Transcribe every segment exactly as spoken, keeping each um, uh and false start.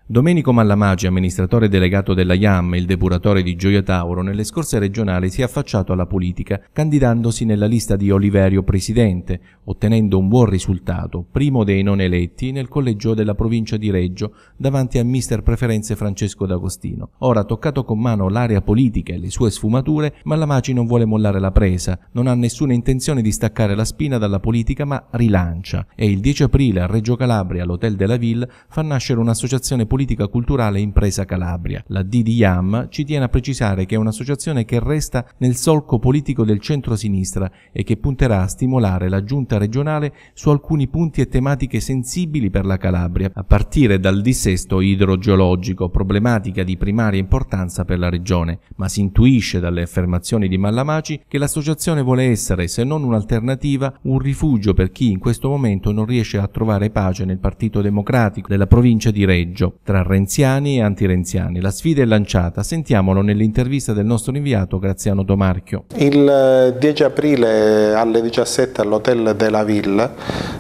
Domenico Mallamagi, amministratore delegato della I A M, il depuratore di Gioia Tauro, nelle scorse regionali si è affacciato alla politica candidandosi nella lista di Oliverio presidente, ottenendo un buon risultato, primo dei non eletti nel collegio della provincia di Reggio davanti a mister preferenze Francesco D'Agostino. Ora, toccato con mano l'area politica e le sue sfumature, Mallamagi non vuole mollare la presa, non ha nessuna intenzione di staccare la spina dalla politica ma rilancia e il dieci aprile a Reggio Calabria all'Hotel de la Ville fa nascere un'associazione politica politica culturale Impresa Calabria. La D di I A M ci tiene a precisare che è un'associazione che resta nel solco politico del centro-sinistra e che punterà a stimolare la giunta regionale su alcuni punti e tematiche sensibili per la Calabria, a partire dal dissesto idrogeologico, problematica di primaria importanza per la regione, ma si intuisce dalle affermazioni di Mallamagi che l'associazione vuole essere, se non un'alternativa, un rifugio per chi in questo momento non riesce a trovare pace nel Partito Democratico della provincia di Reggio, tra renziani e antirenziani. La sfida è lanciata, sentiamolo nell'intervista del nostro inviato Graziano Domarchio. Il dieci aprile alle diciassette all'Hotel de la Ville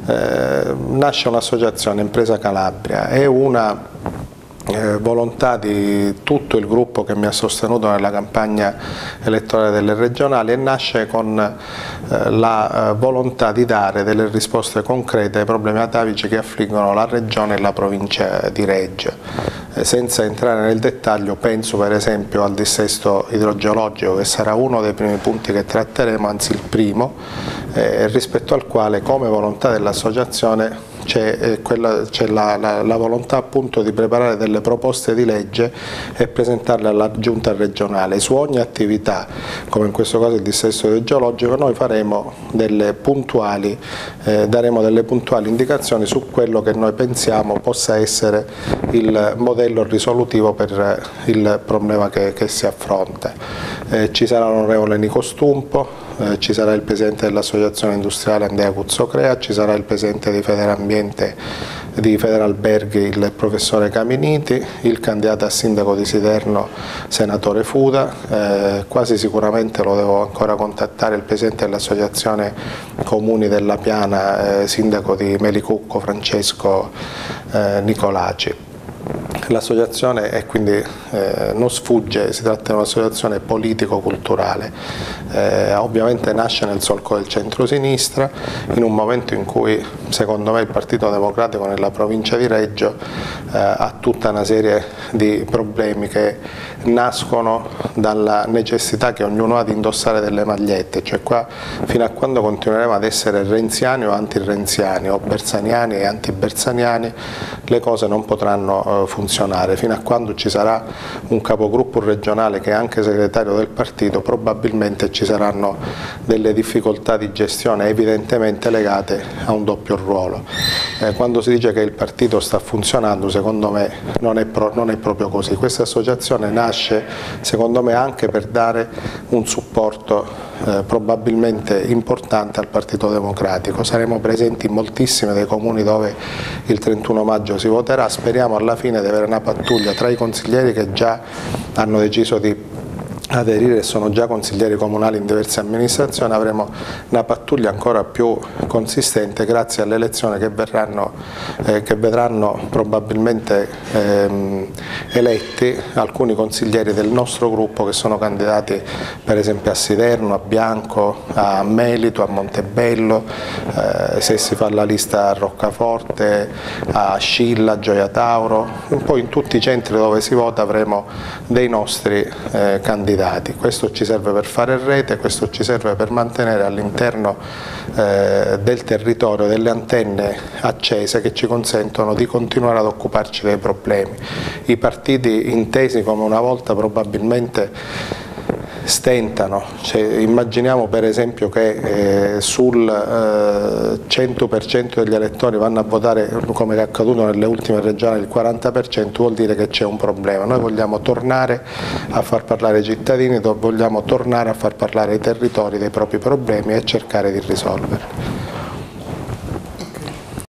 eh, nasce un'associazione Impresa Calabria, è una Eh, volontà di tutto il gruppo che mi ha sostenuto nella campagna elettorale delle regionali e nasce con eh, la eh, volontà di dare delle risposte concrete ai problemi atavici che affliggono la regione e la provincia di Reggio. Eh, senza entrare nel dettaglio, penso per esempio al dissesto idrogeologico, che sarà uno dei primi punti che tratteremo, anzi il primo, eh, rispetto al quale come volontà dell'associazione c'è la, la, la volontà appunto di preparare delle proposte di legge e presentarle alla giunta regionale. Su ogni attività, come in questo caso il dissesto idrogeologico, noi faremo delle puntuali, eh, daremo delle puntuali indicazioni su quello che noi pensiamo possa essere il modello risolutivo per il problema che, che si affronta. Eh, ci sarà l'onorevole Nico Stumpo, Eh, ci sarà il presidente dell'associazione industriale Andrea Cuzzocrea, ci sarà il presidente di Federambiente di Federalberghi il professore Caminiti, il candidato a sindaco di Siderno senatore Fuda, eh, quasi sicuramente lo devo ancora contattare il presidente dell'associazione Comuni della Piana, eh, sindaco di Melicucco Francesco eh, Nicolaci. L'associazione è quindi eh, non sfugge, si tratta di un'associazione politico-culturale, eh, ovviamente nasce nel solco del centro-sinistra in un momento in cui secondo me il Partito Democratico nella provincia di Reggio eh, ha tutta una serie di problemi che nascono dalla necessità che ognuno ha di indossare delle magliette, cioè qua fino a quando continueremo ad essere renziani o anti-renziani o bersaniani e anti-bersaniani le cose non potranno eh, funzionare. Fino a quando ci sarà un capogruppo regionale che è anche segretario del partito, probabilmente ci saranno delle difficoltà di gestione evidentemente legate a un doppio ruolo. Eh, quando si dice che il partito sta funzionando, secondo me non è, pro, non è proprio così. Questa associazione nasce secondo me anche per dare un supporto eh, probabilmente importante al Partito Democratico. Saremo presenti in moltissimi dei comuni dove il trentuno maggio si voterà, speriamo alla fine di avere una pattuglia tra i consiglieri che già hanno deciso di aderire e sono già consiglieri comunali in diverse amministrazioni, avremo una pattuglia ancora più consistente grazie alle elezioni che, verranno, eh, che vedranno probabilmente ehm, eletti alcuni consiglieri del nostro gruppo che sono candidati per esempio a Siderno, a Bianco, a Melito, a Montebello, eh, se si fa la lista a Roccaforte, a Scilla, a Gioia Tauro, un po' in tutti i centri dove si vota avremo dei nostri eh, candidati. Questo ci serve per fare rete, questo ci serve per mantenere all'interno eh, del territorio delle antenne accese che ci consentono di continuare ad occuparci dei problemi. I partiti intesi come una volta probabilmente stentano, cioè, immaginiamo per esempio che eh, sul eh, cento per cento degli elettori vanno a votare, come è accaduto nelle ultime regionali, il quaranta per cento, vuol dire che c'è un problema. Noi vogliamo tornare a far parlare i cittadini, vogliamo tornare a far parlare i territori dei propri problemi e cercare di risolverli.